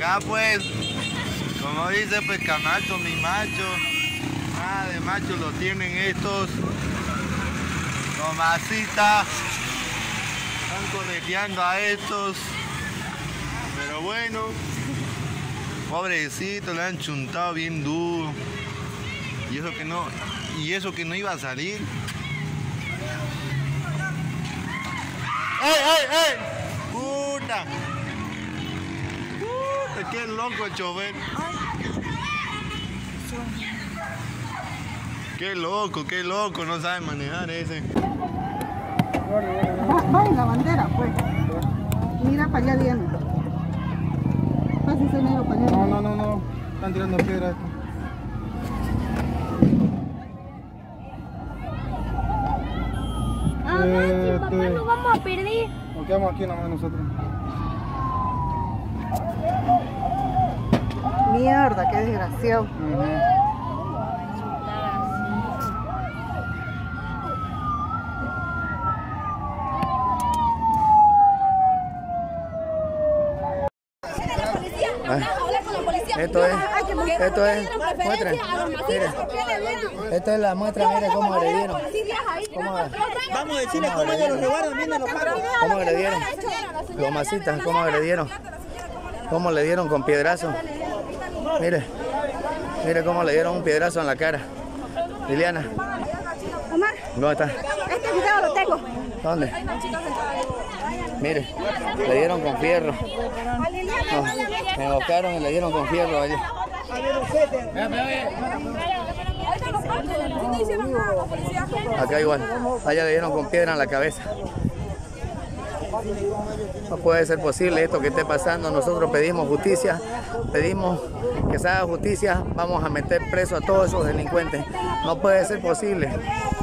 acá pues, como dice pues Camacho, mi macho, nada de macho lo tienen estos tomacitas, están correteando a estos, pero bueno, pobrecito, le han chuntado bien duro, y eso que no iba a salir. ¡Ey, ey, ey! ¡Puta! ¡Puta! ¡Qué loco el chofer! ¡Qué loco! No sabe manejar ese. Va en la bandera, pues. Mira para allá viene. Pasa ese negro para allá. No. Están tirando piedras. Papá, nos vamos a perder. Nos quedamos aquí nomás nosotros. Mierda, qué desgraciado. Esto es, muestra, mire, esto es la muestra, mire cómo agredieron. Vamos a decirle cómo ellos los robaron, miren los carros. ¿Cómo agredieron? Los masitas, ¿cómo agredieron? ¿Cómo le dieron con piedrazo? Mire cómo le dieron un piedrazo en la cara. Liliana. Omar, ¿Dónde está? este video lo tengo. ¿Dónde? Mire, le dieron con fierro. No, me buscaron y le dieron con fierro allí. Acá igual, allá le dieron con piedra en la cabeza. No puede ser posible esto que esté pasando. Nosotros pedimos justicia, pedimos que se haga justicia. Vamos a meter preso a todos esos delincuentes. No puede ser posible.